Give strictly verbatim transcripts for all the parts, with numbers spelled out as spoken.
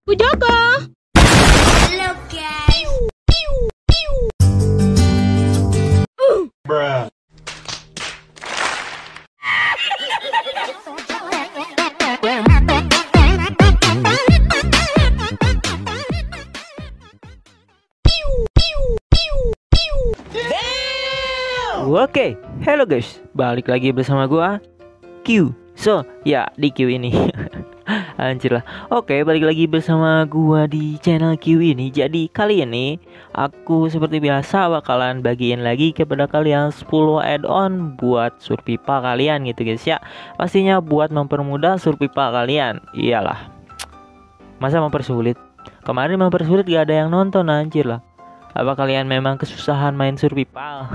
Pujaka. Halo guys. Bruh. Oke, hello guys, balik lagi bersama gua Q. So, ya di Q ini. Anjir lah. Oke, balik lagi bersama gua di channel Q ini. Jadi kali ini aku seperti biasa bakalan bagiin lagi kepada kalian sepuluh add-on buat survival kalian gitu guys ya. Pastinya buat mempermudah survival kalian. Iyalah. Masa mempersulit? Kemarin mempersulit gak ada yang nonton, anjir lah. Apa kalian memang kesusahan main survival?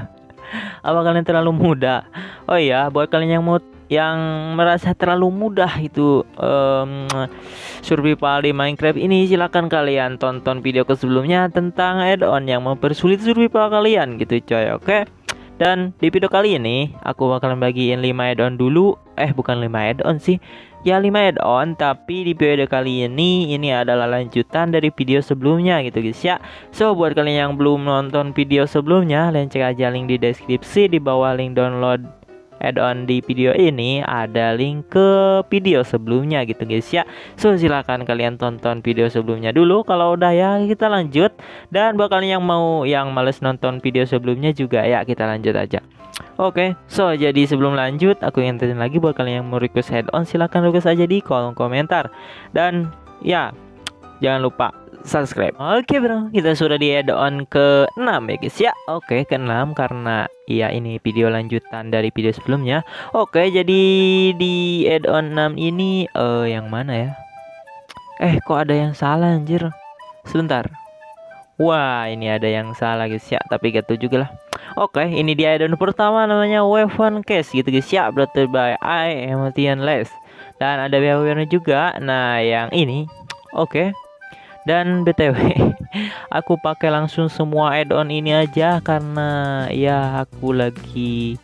Apa kalian terlalu mudah? Oh iya, buat kalian yang mau yang merasa terlalu mudah itu um, survival di Minecraft ini, silakan kalian tonton video ke sebelumnya tentang add-on yang mempersulit survival kalian gitu coy. Oke. Dan di video kali ini aku bakalan bagiin lima add-on dulu. Eh bukan lima add-on sih. Ya lima add-on, tapi di video kali ini ini adalah lanjutan dari video sebelumnya gitu guys ya. So buat kalian yang belum nonton video sebelumnya, kalian cek aja link di deskripsi. Di bawah link download add-on di video ini ada link ke video sebelumnya gitu guys ya. So silahkan kalian tonton video sebelumnya dulu. Kalau udah ya kita lanjut. Dan buat kalian yang mau yang males nonton video sebelumnya juga ya kita lanjut aja. Oke, okay, so jadi sebelum lanjut aku ingetin lagi buat kalian yang mau request add-on, silahkan request aja di kolom komentar. Dan ya jangan lupa subscribe. Oke okay, bro, kita sudah di add-on ke enam ya guys ya. Oke, okay, ke enam karena ya ini video lanjutan dari video sebelumnya. Oke, okay, jadi di add-on enam ini uh, yang mana ya? Eh kok ada yang salah anjir. Sebentar. Wah, ini ada yang salah guys ya, tapi gak tahu juga lah. Oke, ini dia add-on pertama namanya Weapon Case gitu guys ya, brought by I Emetian Less. Dan ada behaviornya juga. Nah, yang ini oke. Okay. Dan B T W aku pakai langsung semua add-on ini aja karena ya aku lagi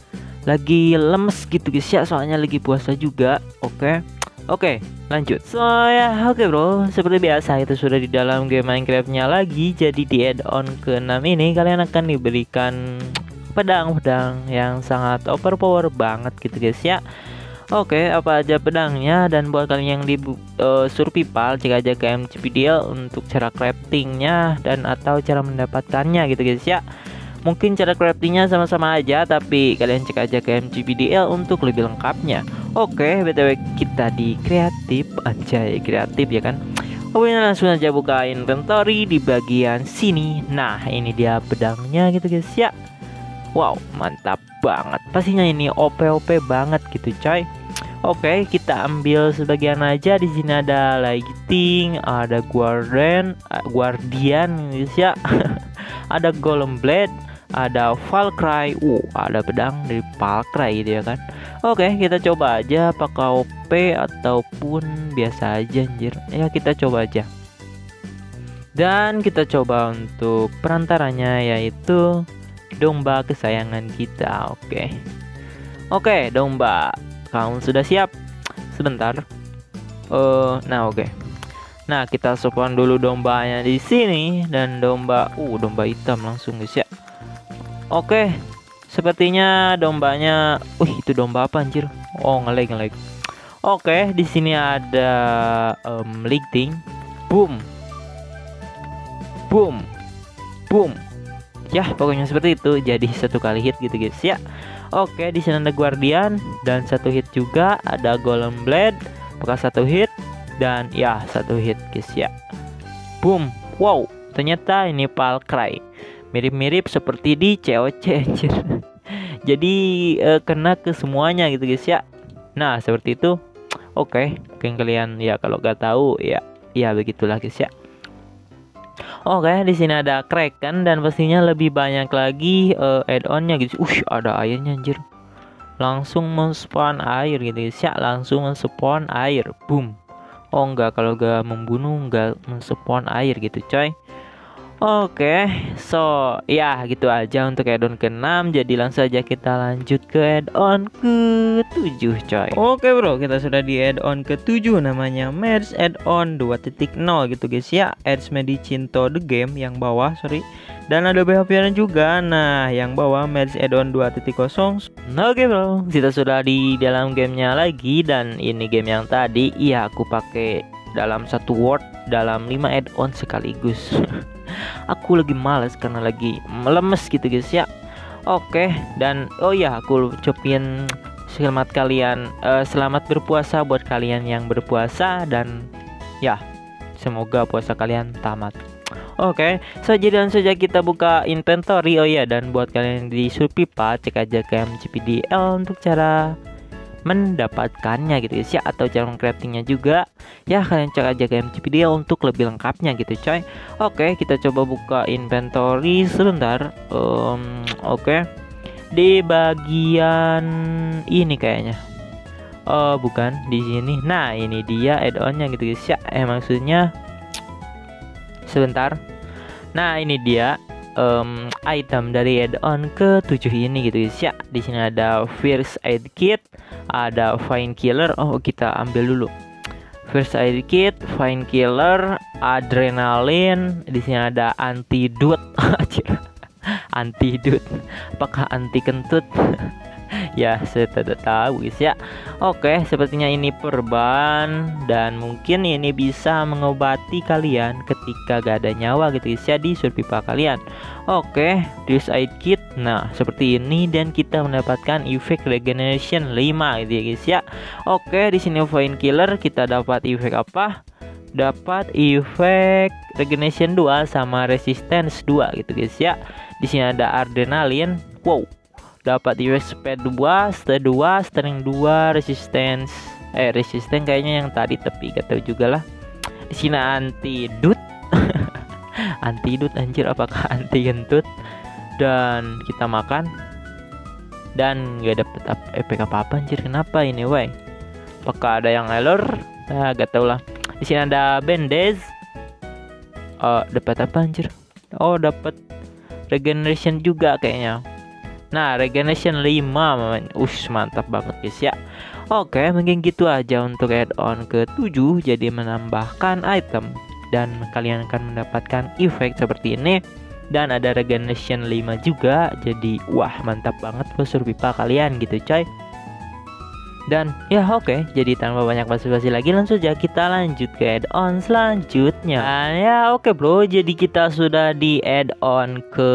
lagi lemes gitu guys ya, soalnya lagi puasa juga. Oke. Okay. Oke, lanjut. So ya, oke okay, bro. Seperti biasa itu sudah di dalam game Minecraft-nya lagi. Jadi di add-on ke enam ini kalian akan diberikan pedang-pedang yang sangat overpower banget gitu guys ya. Oke, okay, apa aja pedangnya, dan buat kalian yang di uh, survival cek aja ke M C P D L untuk cara craftingnya dan atau cara mendapatkannya gitu guys ya. Mungkin cara craftingnya sama-sama aja, tapi kalian cek aja ke M C P D L untuk lebih lengkapnya. Oke, B T W kita di kreatif aja ya, kreatif ya kan. Oke, langsung aja buka inventory di bagian sini. Nah, ini dia pedangnya gitu guys ya. Wow, mantap banget. Pastinya ini O P O P banget gitu coy. Oke, kita ambil sebagian aja. Di sini ada lighting, ada guardian, guardian guys ya. Ada golem blade, ada Valkyrie, uh, ada pedang dari Valkyrie gitu ya kan. Oke, kita coba aja pakai O P ataupun biasa aja anjir. Ya kita coba aja. Dan kita coba untuk perantaranya yaitu domba kesayangan kita. Oke. Oke, domba. Kamu sudah siap? Sebentar. Uh, nah oke. Nah, kita sopan dulu dombanya di sini dan domba, uh domba hitam langsung guys ya. Oke, sepertinya dombanya, wih itu domba apa anjir? Oh ngelag ngelag. Oke, di sini ada um, lighting, boom, boom, boom. Ya pokoknya seperti itu. Jadi satu kali hit gitu guys ya. Oke, di sini ada guardian dan satu hit juga. Ada golem blade, pakai satu hit dan ya satu hit guys ya. Boom, wow. Ternyata ini Valkyrie. Mirip-mirip seperti di C O C anjir. Jadi uh, kena ke semuanya gitu guys ya. Nah seperti itu. Oke, okay. Mungkin kalian ya kalau gak tahu ya ya begitulah guys ya. Oke, okay, di sini ada Kraken dan pastinya lebih banyak lagi uh, add-onnya guys. Ush, ada airnya anjir. Langsung men-spawn air gitu guys ya. Langsung men-spawn air. Boom. Oh enggak, kalau gak membunuh enggak men-spawn air gitu coy. Oke, so ya gitu aja untuk add-on ke enam. Jadi langsung aja kita lanjut ke add-on ke tujuh coy. Oke bro, kita sudah di add-on ke tujuh, namanya Merge Add-on dua titik nol gitu guys ya. Edge Medicinto The Game yang bawah, sorry. Dan ada behaviornya juga. Nah, yang bawah Merge Add-on dua titik nol. Oke bro, kita sudah di dalam gamenya lagi. Dan ini game yang tadi, iya aku pakai dalam satu word dalam lima add-on sekaligus. Aku lagi males karena lagi melemes gitu guys ya. Oke, dan oh ya aku ucapin selamat kalian uh, selamat berpuasa buat kalian yang berpuasa, dan ya semoga puasa kalian tamat. Oke, so jadi langsung saja kita buka inventory. Oh ya, dan buat kalian yang di Surpipa, cek aja ke M C P D L untuk cara mendapatkannya gitu guys ya, atau cara craftingnya juga ya. Kalian cek aja ke M C P D L untuk lebih lengkapnya gitu coy. Oke, kita coba buka inventory sebentar. um, Oke, di bagian ini kayaknya, oh bukan di sini. Nah ini dia add-onnya gitu guys ya. Eh maksudnya sebentar. Nah ini dia um, item dari add-on ke tujuh ini gitu guys ya. Di sini ada First Aid Kit, ada Fine Killer. Oh kita ambil dulu First Aid Kit, Fine Killer, Adrenaline. Di sini ada Antidote. Antidote, apakah anti kentut? Ya saya tidak tahu guys ya. Oke, sepertinya ini perban, dan mungkin ini bisa mengobati kalian ketika gak ada nyawa gitu guys ya di Surpipa kalian. Oke, First Aid Kit. Nah seperti ini, dan kita mendapatkan efek regeneration lima gitu ya guys ya. Oke, di sini Fine Killer kita dapat efek apa? Dapat efek regeneration dua sama resistance dua gitu guys ya. Di sini ada Adrenaline. Wow, dapat efek speed dua, speed dua, strength dua, resistance eh resistance kayaknya yang tadi, tapi gak tahu juga lah. Di sini Antidote. Antidote anjir, apakah anti kentut? Dan kita makan dan gak dapet efek apa-apa anjir. Kenapa ini weh? Apakah ada yang error? Nah, gak tau lah. Di sini ada bandage. Oh, dapat apa anjir? Oh, dapat regeneration juga kayaknya. Nah, regeneration lima. Ush, mantap banget guys ya. Oke, mungkin gitu aja untuk add-on ke tujuh. Jadi menambahkan item, dan kalian akan mendapatkan efek seperti ini. Dan ada regeneration lima juga. Jadi wah, mantap banget buat Surpipa kalian gitu coy. Dan ya oke, okay, jadi tanpa banyak basa-basi lagi langsung aja kita lanjut ke add-on selanjutnya. Dan ya oke okay bro, jadi kita sudah di add-on ke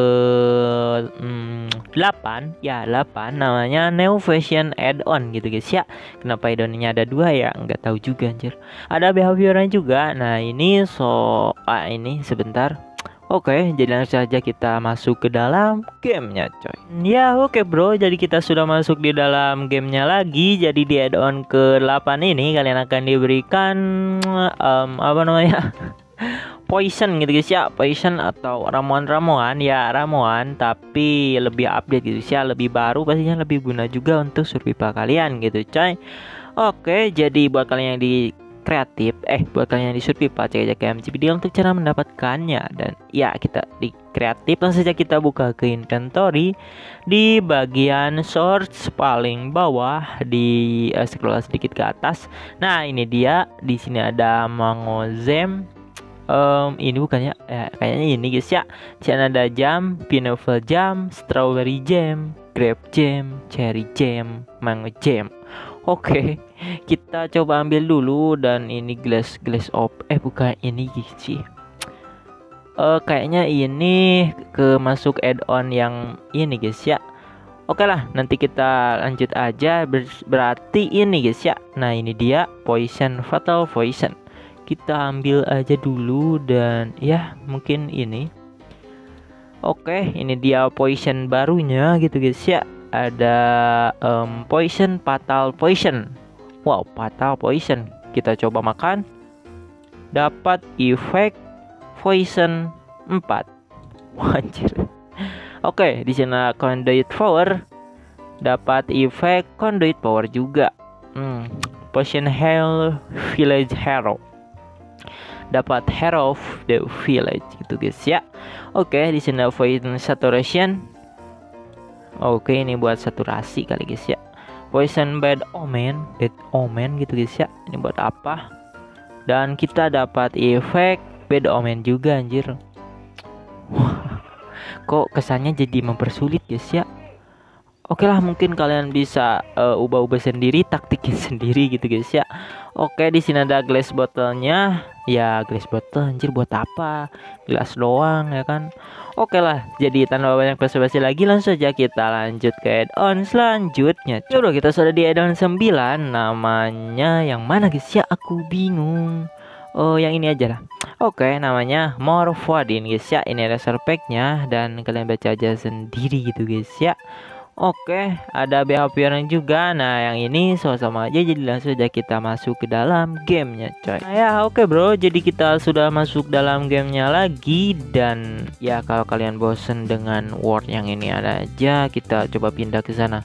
hmm, delapan. Ya delapan, namanya New Fashion Add-on gitu guys ya. Kenapa add-onnya ada dua ya? Nggak tahu juga anjir. Ada behaviornya juga. Nah ini so ah, ini sebentar. Oke, jadi langsung saja kita masuk ke dalam gamenya coy. Ya oke bro, jadi kita sudah masuk di dalam gamenya lagi. Jadi di add-on ke delapan ini kalian akan diberikan um, apa namanya? Poison gitu guys ya. Poison atau ramuan-ramuan. Ya ramuan, tapi lebih update gitu ya, lebih baru, pastinya lebih guna juga untuk Surpipa kalian gitu coy. Oke, jadi buat kalian yang di kreatif, eh buat kalian yang di Surpipa, cek aja ke M C P D L untuk cara mendapatkannya. Dan ya kita di kreatif, langsung saja kita buka ke inventory. Di bagian source paling bawah, di uh, scroll sedikit ke atas. Nah ini dia, di sini ada mango jam. Um, ini bukannya ya, kayaknya ini guys ya. Di sana ada jam, pineapple jam, strawberry jam, grape jam, cherry jam, mango jam. Oke, kita coba ambil dulu. Dan ini glass glass op eh bukan ini sih. Uh, kayaknya ini ke masuk add-on yang ini guys ya. Oke lah, nanti kita lanjut aja. Ber berarti ini guys ya. Nah ini dia poison, fatal poison. Kita ambil aja dulu, dan ya mungkin ini. Oke, ini dia poison barunya gitu guys ya. Ada um, poison, fatal poison. Wow, fatal poison. Kita coba makan. Dapat efek poison empat. Anjir. Oke, di sana conduit power. Dapat efek conduit power juga. Hmm, potion hell village hero. Dapat hero of the village gitu guys ya. Oke, di sini avoid saturation. Oke, ini buat saturasi kali guys ya. Poison bad omen, bad omen gitu guys ya. Ini buat apa? Dan kita dapat efek bad omen juga anjir. Kok kesannya jadi mempersulit guys ya. Oke lah, mungkin kalian bisa uh, ubah-ubah sendiri, taktikin sendiri gitu guys ya. Oke, di sini ada glass botolnya. Ya, glass bottle anjir buat apa? Gelas doang ya kan. Oke lah, jadi tanpa banyak basa-basi lagi langsung aja kita lanjut ke add-on selanjutnya. Coba kita sudah di add-on sembilan, namanya yang mana guys ya? Aku bingung. Oh, yang ini aja lah. Oke, namanya Morphodin guys ya. Ini reserve pack-nya dan kalian baca aja sendiri gitu guys ya. Oke, ada behaviornya juga. Nah, yang ini sama-sama aja, jadi langsung aja kita masuk ke dalam gamenya coy. Nah, ya oke bro, jadi kita sudah masuk dalam gamenya lagi. Dan ya kalau kalian bosen dengan word yang ini ada aja, kita coba pindah ke sana.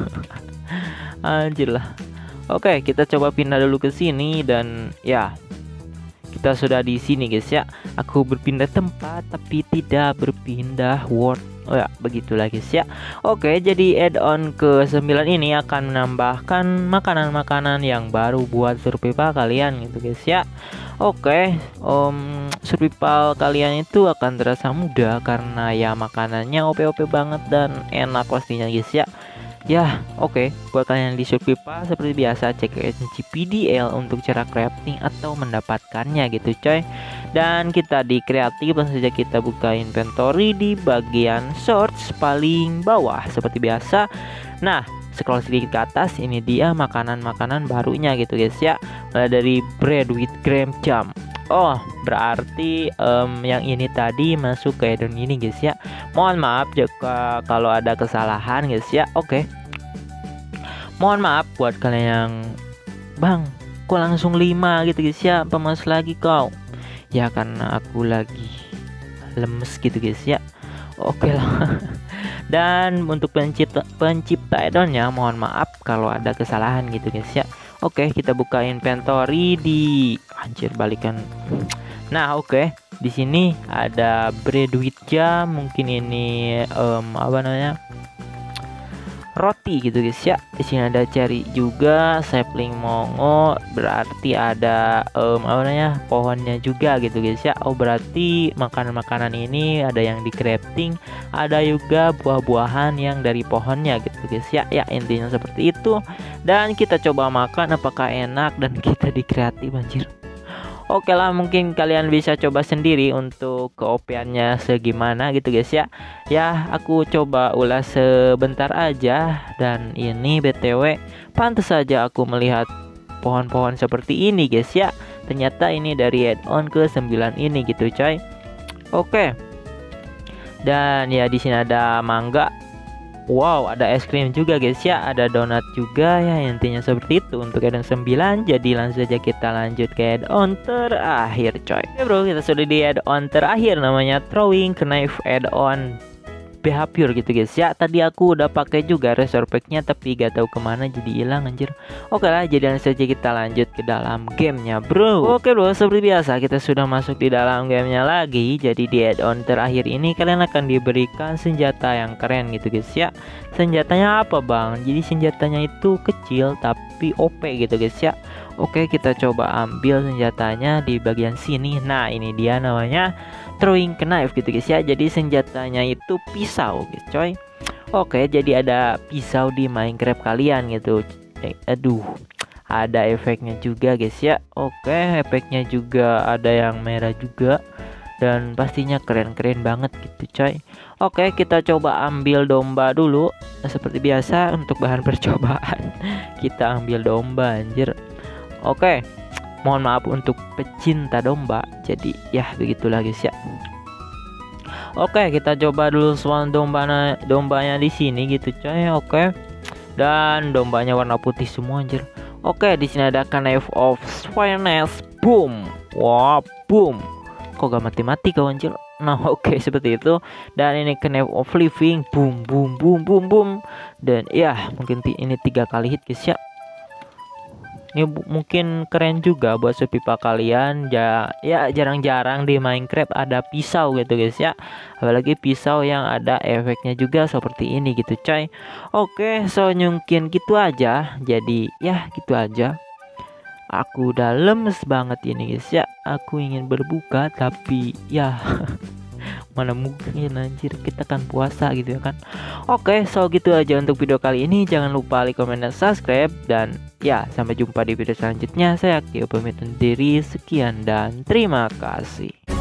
Anjir lah. Oke, kita coba pindah dulu ke sini. Dan ya, kita sudah di sini guys ya. Aku berpindah tempat tapi tidak berpindah word. Oh ya, begitulah guys ya. Oke, jadi add-on ke sembilan ini akan menambahkan makanan-makanan yang baru buat survival kalian gitu guys ya. Oke, um, survival kalian itu akan terasa mudah karena ya makanannya O P O P banget dan enak pastinya guys ya. Ya, oke, buat kalian di survival seperti biasa cek ke S C P D L untuk cara crafting atau mendapatkannya gitu coy. Dan kita di kreatif langsung saja kita buka inventory di bagian search paling bawah seperti biasa. Nah, scroll sedikit ke atas, ini dia makanan-makanan barunya gitu guys ya. Mulai dari bread with graham jam. Oh, berarti um, yang ini tadi masuk ke add-on ini guys ya. Mohon maaf jika kalau ada kesalahan guys ya. Oke. Mohon maaf buat kalian yang bang, kok langsung lima gitu guys ya. Apa mas lagi kau? Ya karena aku lagi lemes gitu guys ya. Oke lah. Dan untuk pencipta pencipta add-onnya mohon maaf kalau ada kesalahan gitu guys ya. Oke, kita buka inventory di anjir balikan. Nah, oke. Di sini ada bread with jam, mungkin ini um, apa namanya? Roti gitu guys ya. Di sini ada cherry juga, sapling mongo, berarti ada um, apa namanya? Pohonnya juga gitu guys ya. Oh, berarti makanan-makanan ini ada yang di crafting, ada juga buah-buahan yang dari pohonnya gitu guys ya. Ya, intinya seperti itu. Dan kita coba makan apakah enak dan kita di kreatif anjir. Oke lah, mungkin kalian bisa coba sendiri untuk keopiannya segimana gitu guys ya. Ya, aku coba ulas sebentar aja. Dan ini B T W pantas saja aku melihat pohon-pohon seperti ini guys ya. Ternyata ini dari add-on ke sembilan ini gitu coy. Oke. Dan ya di sini ada mangga. Wow, ada es krim juga guys ya, ada donat juga ya, intinya seperti itu untuk add-on sembilan. Jadi langsung saja kita lanjut ke add-on terakhir coy. Oke bro, kita sudah di add-on terakhir namanya Throwing Knife add-on behavior gitu guys ya. Tadi aku udah pakai juga resource pack-nya tapi gak tahu kemana jadi hilang anjir. Oke lah, jadi langsung saja kita lanjut ke dalam gamenya bro. Oke bro, seperti biasa kita sudah masuk di dalam gamenya lagi. Jadi di add-on terakhir ini kalian akan diberikan senjata yang keren gitu guys ya. Senjatanya apa bang? Jadi senjatanya itu kecil tapi O P gitu guys ya. Oke, kita coba ambil senjatanya di bagian sini. Nah, ini dia namanya Throwing Knife gitu guys ya. Jadi senjatanya itu pisau guys coy. Oke, jadi ada pisau di Minecraft kalian gitu. Eh, aduh, ada efeknya juga guys ya. Oke, efeknya juga ada yang merah juga. Dan pastinya keren-keren banget gitu coy. Oke, kita coba ambil domba dulu. Nah, seperti biasa untuk bahan percobaan kita ambil domba anjir. Oke, mohon maaf untuk pecinta domba. Jadi ya begitulah guys ya. Oke, kita coba dulu suan domba dombanya di sini gitu coy. Oke. Dan dombanya warna putih semua anjir. Oke, di sini ada Knife of Swiftness. Boom. Wah, wow, boom. Kok gak mati-mati kau anjir. Nah, oke okay, seperti itu. Dan ini Knife of Living. Boom, boom, boom, boom, boom. Dan ya, mungkin ini tiga kali hit guys ya. Ini mungkin keren juga buat sepipa kalian. Ya, ya jarang-jarang di Minecraft ada pisau gitu guys ya. Apalagi pisau yang ada efeknya juga seperti ini gitu coy. Oke, so mungkin gitu aja. Jadi ya gitu aja. Aku udah lemes banget ini guys ya. Aku ingin berbuka tapi ya mana mungkin anjir, kita kan puasa gitu ya kan. Oke, so gitu aja untuk video kali ini. Jangan lupa like, comment, dan subscribe. Dan ya, sampai jumpa di video selanjutnya. Saya Kio pamit undur diri. Sekian dan terima kasih.